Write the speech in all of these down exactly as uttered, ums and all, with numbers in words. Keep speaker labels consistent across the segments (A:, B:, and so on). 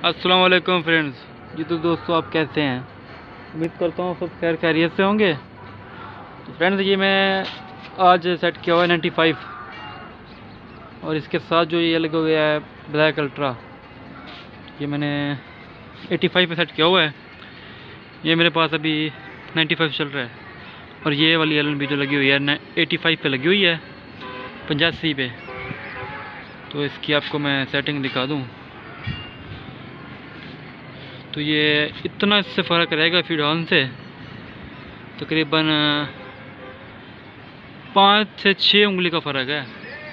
A: अस्सलाम वालेकुम फ्रेंड्स। जी तो दोस्तों, आप कैसे हैं? उम्मीद करता हूँ सब खैर खैरियत से होंगे। तो फ्रेंड्स, ये मैं आज सेट किया हुआ है नाइन्टी फाइव, और इसके साथ जो ये लगा हुआ है ब्लैक अल्ट्रा, ये मैंने एटी फाइव पे सेट किया हुआ है। ये मेरे पास अभी नाइन्टी फाइव चल रहा है, और ये वाली एल एन बी जो लगी हुई है एटी फाइव पे लगी हुई है, पचासी पे। तो इसकी आपको मैं सेटिंग दिखा दूँ तो ये इतना इससे फ़र्क रहेगा फीड हॉर्न से, तकरीबन पाँच से छः उंगली का फ़र्क है।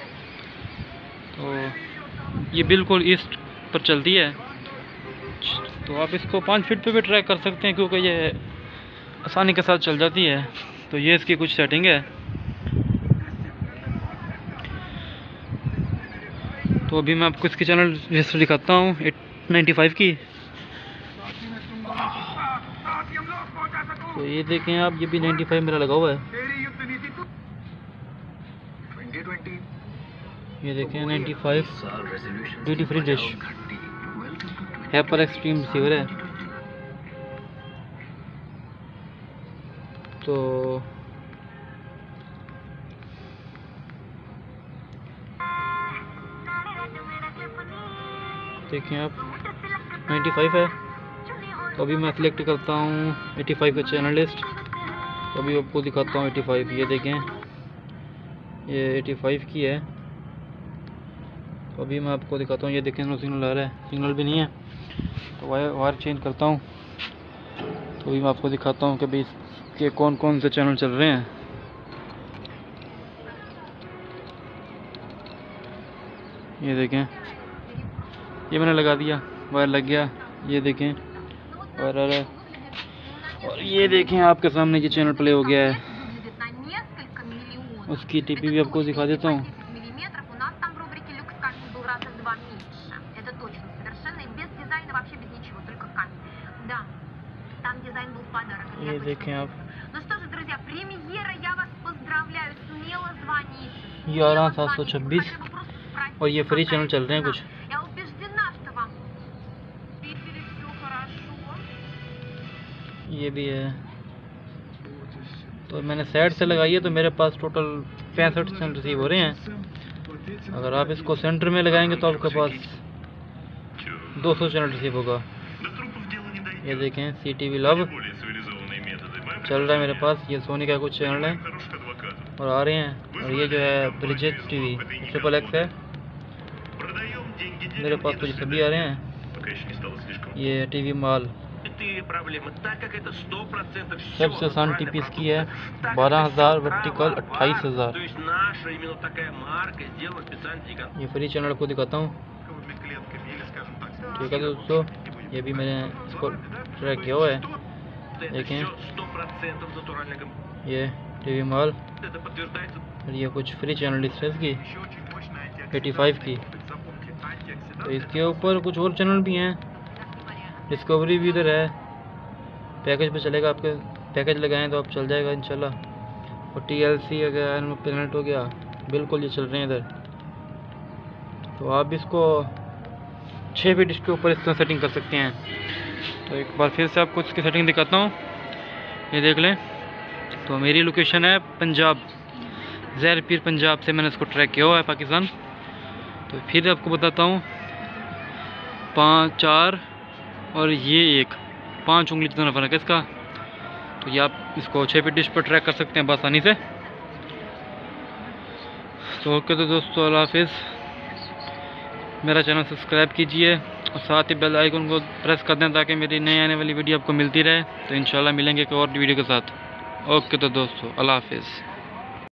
A: तो ये बिल्कुल ईस्ट पर चलती है, तो आप इसको पाँच फीट पे भी ट्रैक कर सकते हैं, क्योंकि ये आसानी के साथ चल जाती है। तो ये इसकी कुछ सेटिंग है। तो अभी मैं आपको इसकी चैनल रजिस्टर दिखाता हूँ एट नाइन्टी फाइव की। तो ये देखें आप, ये भी नाइन्टी फाइव मेरा लगा हुआ है। ये देखें ninety five duty free dish hyper extreme receiver है। तो देखें आप, नाइन्टी फाइव है। तो अभी मैं सिलेक्ट करता हूँ एटी फाइव का चैनल लिस्ट। तो अभी आपको दिखाता हूँ एटी फाइव। ये देखें, ये एटी फाइव की है। तो अभी मैं आपको दिखाता हूँ। ये देखें, नो सिग्नल आ रहा है, सिग्नल भी नहीं है। तो वायर वायर चेंज करता हूँ। तो अभी मैं आपको दिखाता हूँ कि भाई इसके कौन कौन से चैनल चल रहे हैं। ये देखें, ये मैंने लगा दिया, वायर लग गया। ये देखें वायर आ रहा है, और ये देखें आपके सामने ये चैनल प्ले हो गया है। उसकी टीपी भी आपको दिखा देता हूँ। ये देखें आप, ग्यारह सात सौ छब्बीस, और ये फ्री चैनल चल रहे हैं कुछ। ये भी है। तो मैंने साइड से लगाई है, तो मेरे पास टोटल पैंसठ चैनल रिसीव हो रहे हैं। अगर आप इसको सेंटर में लगाएंगे तो आपके पास दो सौ चैनल रिसीव होगा। ये देखें, सी टी वी लव चल रहा है मेरे पास। ये सोनी का कुछ चैनल है और आ रहे हैं। और ये जो है ब्रिजेट टीवी ट्रिपल एक्स है, मेरे पास तो ये सभी आ रहे हैं। ये टीवी माल सबसे आसान टीपी इसकी है, बारह हज़ार वर्टिकल अट्ठाईस हज़ार। ये फ्री चैनल को दिखाता हूँ, ठीक है दोस्तों। ये भी मैंने इसको ट्रैक किया हुआ है। देखें, ये टीवी माल, और ये कुछ फ्री चैनल डिस्प्लेस की एटी फाइव की। तो इसके ऊपर कुछ और चैनल भी हैं, डिस्कवरी भी इधर है। पैकेज पे चलेगा, आपके पैकेज लगाएं तो आप चल जाएगा इंशाल्लाह। और टी एल सी अगर पेनल्ट हो गया, बिल्कुल ये चल रहे हैं इधर। तो आप इसको छः फीट इसके ऊपर इस तरह सेटिंग कर सकते हैं। तो एक बार फिर से आपको इसकी सेटिंग दिखाता हूँ, ये देख लें। तो मेरी लोकेशन है पंजाब, ज़ैर पीर पंजाब से मैंने इसको ट्रैक किया हुआ है, पाकिस्तान। तो फिर आपको बताता हूँ, पाँच चार और ये एक पाँच उंगली जितना फ़र्क है इसका। तो ये आप इसको छः फीट डिश पर ट्रैक कर सकते हैं आसानी से। तो ओके तो दोस्तों, अल्लाह हाफिज़। मेरा चैनल सब्सक्राइब कीजिए और साथ ही बेल आइकन को प्रेस कर दें, ताकि मेरी नई आने वाली वीडियो आपको मिलती रहे। तो इंशाल्लाह मिलेंगे एक और वीडियो के साथ। ओके तो दोस्तों, अल्लाह हाफिज़।